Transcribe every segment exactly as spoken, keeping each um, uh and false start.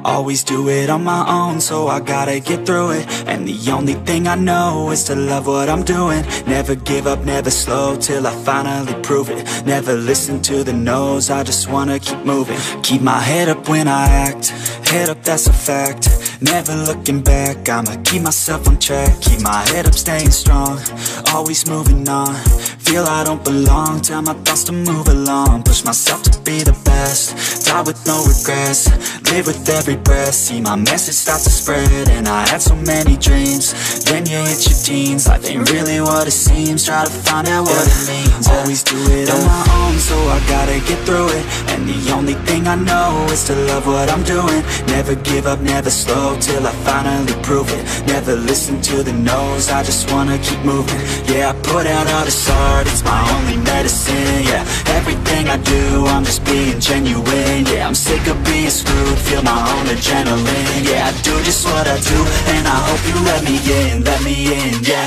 Always do it on my own, so I gotta get through it. And the only thing I know is to love what I'm doing. Never give up, never slow, till I finally prove it. Never listen to the no's, I just wanna keep moving. Keep my head up when I act, head up, that's a fact. Never looking back, I'ma keep myself on track. Keep my head up, staying strong, always moving on. Feel I don't belong, tell my thoughts to move along. Push myself to be the best, die with no regrets. Live with every breath, see my message start to spread. And I had so many dreams, then you hit your teens. Life ain't really what it seems, try to find out what it means. Always do it on my own, so I gotta get through it. And the only thing I know is to love what I'm doing. Never give up, never slow, till I finally prove it. Never listen to the no's, I just wanna keep moving. Yeah, I put out all this art, it's my only medicine. Yeah, everything I do, I'm just being genuine. Yeah, I'm sick of being screwed, feel my own adrenaline. Yeah, I do just what I do, and I hope you let me in, let me in, yeah.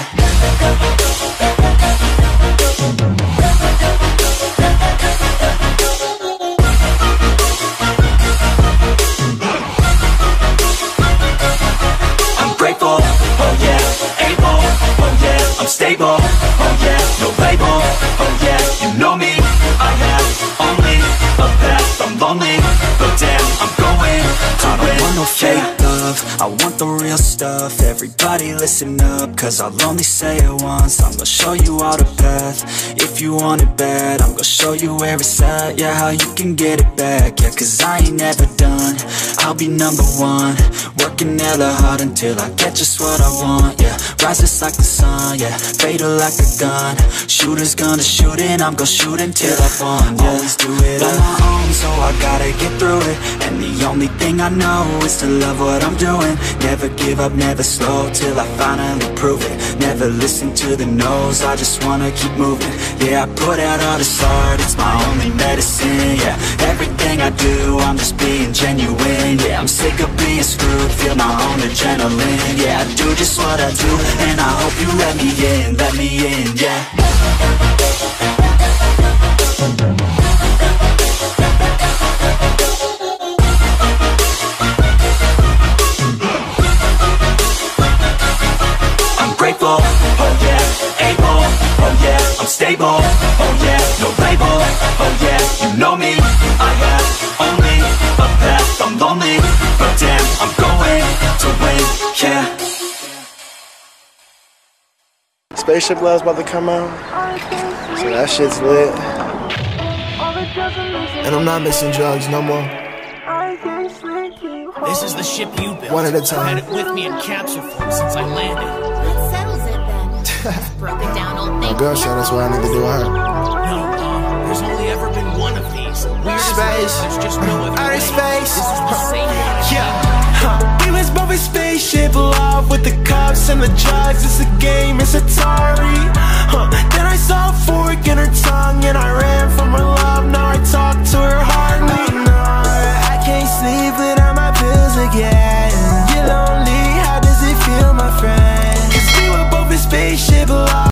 Stable, oh yeah, no label, oh yeah, you know me. I have only a path, I'm lonely, but damn, I'm going to I don't want no fake love, I want the real stuff. Everybody listen up, cause I'll only say it once. I'm gonna show you all the path, if you want it bad. I'm gonna show you where it's at, yeah, how you can get it back. Yeah, cause I ain't never done, I'll be number one. Working hella hard until I get just what I want, yeah. Rises like the sun, yeah, fatal like a gun. Shooter's gonna shoot and I'm gonna shoot until I won, yeah. Always do it on my own, so I gotta get through it. And the only thing I know is to love what I'm doing. Never give up, never slow, till I finally prove it. Never listen to the no's, I just wanna keep moving. Yeah, I put out all this art, it's my only medicine. Yeah, everything I do, I'm just being genuine. Yeah, I'm sick of being screwed, feel my own adrenaline. Yeah, I do just what I do, and I hope you let me in, let me in, yeah. I'm grateful, oh yeah, able, oh yeah, I'm stable, oh yeah, no label, oh yeah, you know me. I have only a path, I'm lonely, but damn, I'm going to win, yeah. Spaceship Love's about to come out, so that shit's lit. And I'm not mixing drugs no more. This is the ship you built. One at a time. I've had it with me in capsule form since I landed. That settles it then. Broken down old thing. My girl said that's what I need to do with her. No, um, there's only ever been one of these. Weird Space. There's just no other Outer way. space. This is the same way. Yeah. Huh. We was both in spaceship love with the cups and the drugs. It's a game, it's Atari.